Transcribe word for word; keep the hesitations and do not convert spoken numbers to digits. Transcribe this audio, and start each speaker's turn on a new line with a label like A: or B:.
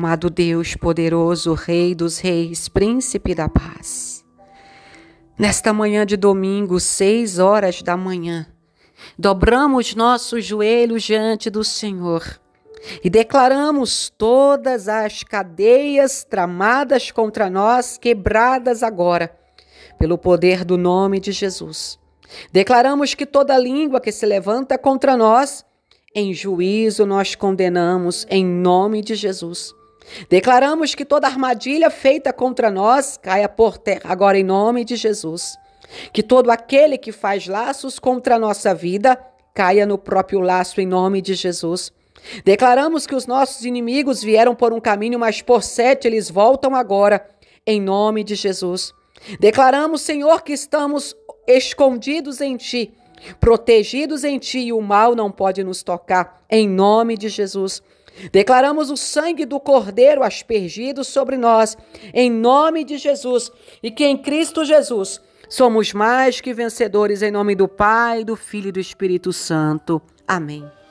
A: amado Deus poderoso, Rei dos reis, Príncipe da paz. Nesta manhã de domingo, seis horas da manhã, dobramos nossos joelhos diante do Senhor e declaramos todas as cadeias tramadas contra nós, quebradas agora, pelo poder do nome de Jesus. Declaramos que toda língua que se levanta contra nós, em juízo nós condenamos em nome de Jesus. Declaramos que toda armadilha feita contra nós caia por terra agora em nome de Jesus. Que todo aquele que faz laços contra a nossa vida caia no próprio laço em nome de Jesus. Declaramos que os nossos inimigos vieram por um caminho, mas por sete eles voltam agora em nome de Jesus. Declaramos, Senhor, que estamos escondidos em Ti, protegidos em Ti, e o mal não pode nos tocar, em nome de Jesus. Declaramos o sangue do Cordeiro aspergido sobre nós, em nome de Jesus, e que em Cristo Jesus somos mais que vencedores, em nome do Pai, do Filho e do Espírito Santo. Amém.